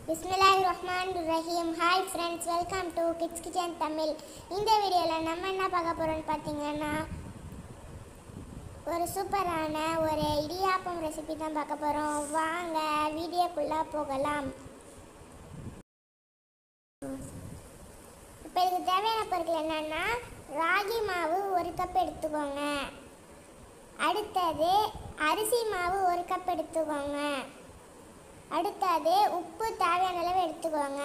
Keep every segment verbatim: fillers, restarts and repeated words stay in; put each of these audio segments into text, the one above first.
Bismillahirrahmanirrahim. Hi friends, welcome to Kids Kitchen Tamil. இந்த வீடியோவில் நம்ம என்ன பார்க்க போகிறோம்னு பார்த்தீங்கன்னா ஒரு சூப்பரான ஒரு இடியாப்பம் ரெசிபி தான் பார்க்க போகிறோம். வாங்க வீடியோக்குள்ளே போகலாம். இப்போ இதுக்கு தேவையான பொருட்கள் என்னென்னா ராகி மாவு ஒரு கப் எடுத்துக்கோங்க. அடுத்தது அரிசி மாவு ஒரு கப் எடுத்துக்கோங்க. அடுத்தது உப்பு தேவையான அளவு எடுத்துக்கோங்க.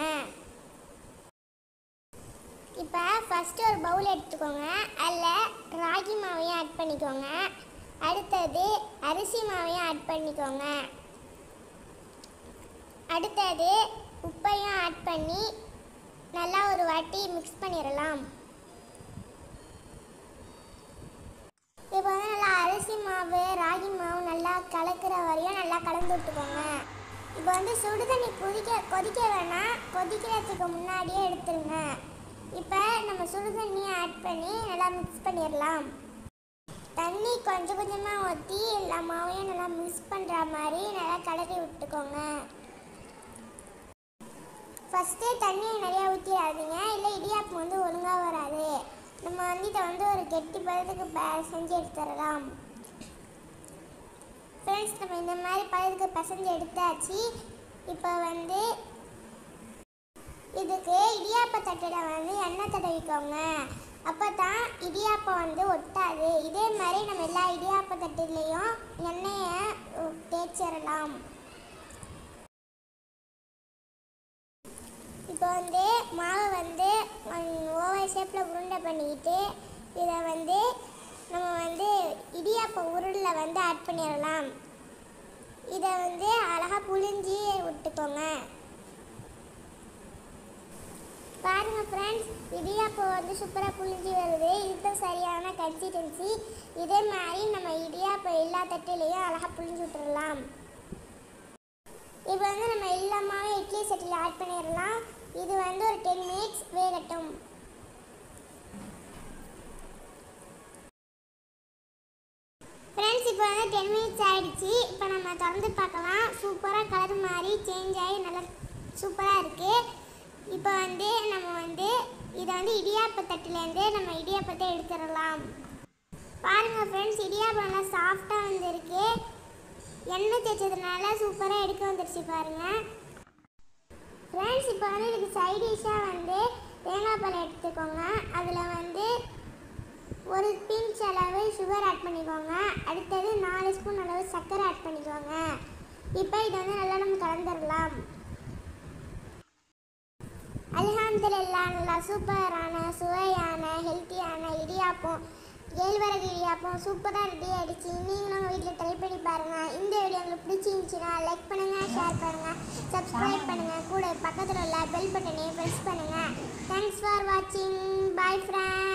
இப்போ ஃபஸ்ட்டு ஒரு பவுல் எடுத்துக்கோங்க. அதில் ராகி மாவையும் ஆட் பண்ணிக்கோங்க. அடுத்தது அரிசி மாவையும் ஆட் பண்ணிக்கோங்க. அடுத்தது உப்பையும் ஆட் பண்ணி நல்லா ஒரு வாட்டி மிக்ஸ் பண்ணிடலாம். இப்போ வந்து நல்லா அரிசி மாவு ராகி மாவு நல்லா கலக்கிற வரையும் நல்லா கலந்து விட்டுக்கோங்க. இப்போ வந்து சுடு தண்ணி கொதிக்க கொதிக்க வேணாம், கொதிக்கிறதுக்கு முன்னாடியே எடுத்துருங்க. இப்போ நம்ம சுடு தண்ணியை ஆட் பண்ணி நல்லா மிக்ஸ் பண்ணிடலாம். தண்ணி கொஞ்சம் கொஞ்சமாக ஊற்றி எல்லா மாவையும் நல்லா மிக்ஸ் பண்ணுற மாதிரி நல்லா கலக்கி விட்டுக்கோங்க. ஃபஸ்ட்டே தண்ணியை நிறையா ஊற்றிடாதீங்க, இல்லை இடியாப்பம் வந்து ஒழுங்காக வராது. நம்ம வந்து இதை வந்து ஒரு கெட்டி பதத்துக்கு செஞ்சு எடுத்துடலாம். ஃப்ரெண்ட்ஸ், நம்ம இந்த மாதிரி பழத்துக்கு பசஞ்சு எடுத்தாச்சு. இப்போ வந்து இதுக்கு இடியாப்ப தட்டில் வந்து எண்ணெய் தடவிக்கோங்க. அப்போ தான் இடியாப்பம் வந்து ஒட்டாது. இதே மாதிரி நம்ம எல்லா இடியாப்ப தட்டுலேயும் எண்ணெயை தேய்ச்சிடலாம். இப்போ வந்து மாவை வந்து ஓவல் ஷேப்பில் உருண்டை பண்ணிக்கிட்டு இதை வந்து நம்ம வந்து இடியாப்ப உருளில் வந்து ஆட் பண்ணிடலாம். இதை வந்து அழகாக புழிஞ்சி விட்டுக்கோங்க. பாருங்கள் ஃப்ரெண்ட்ஸ், இடியாப்பம் வந்து சூப்பராக புழிஞ்சி வருது. இதுதான் சரியான கன்சிஸ்டன்சி. இதே மாதிரி நம்ம இடியாப்பம் எல்லா தட்டிலையும் அழகாக புழிஞ்சி விட்டுடலாம். இப்போ வந்து நம்ம எல்லாமே இட்லி சட்டியில் ஆட் பண்ணிடலாம். இது வந்து ஒரு டென் மினிட்ஸ் வேகட்டும். ஃப்ரெண்ட்ஸ், இப்போ வந்து டென் மினிட்ஸ் ஆகிடுச்சு. இப்போ நம்ம திறந்து பார்க்கலாம். சூப்பராக கலர் மாதிரி சேஞ்ச் ஆகி நல்லா சூப்பராக இருக்குது. இப்போ வந்து நம்ம வந்து இதை வந்து இடியாப்ப தட்டிலேருந்து நம்ம இடியாப்பத்தை எடுத்துடலாம். பாருங்கள் ஃப்ரெண்ட்ஸ், இடியாப்பம் நல்லா சாஃப்டாக வந்துருக்கு. எண்ணெய் தேய்ச்சதுனால சூப்பராக எடுக்க வந்துடுச்சு பாருங்கள். ஃப்ரெண்ட்ஸ், இப்போ வந்து இதுக்கு சைட் டிஷ்ஷாக வந்து தேங்காய் பழம் எடுத்துக்கோங்க. அதில் வந்து ஒரு பிஞ்ச் அளவு சுகர் ஆட் பண்ணிக்கோங்க. அடுத்தது நாலு ஸ்பூன் அளவு சர்க்கரை ஆட் பண்ணிக்கோங்க. இப்போ இதை வந்து நல்லா நம்ம கலந்துடலாம். அல்ஹம்துலில்லாஹ், நல்லா சூப்பரான சுவையான ஹெல்த்தியான இடியாப்பம், கேழ்வரகு இடியாப்பம் சூப்பராக ரெடி ஆகிடுச்சு. நீங்களும் உங்கள் வீட்டில் ட்ரை பண்ணி பாருங்கள். இந்த வீடியோ உங்களுக்கு பிடிச்சிருந்துச்சின்னா லைக் பண்ணுங்கள், ஷேர் பண்ணுங்கள், சப்ஸ்கிரைப் பண்ணுங்கள். கூட பக்கத்தில் உள்ள பெல் பட்டனையும் ப்ரெஸ் பண்ணுங்கள். தேங்க்ஸ் ஃபார் வாட்சிங். Bye friends.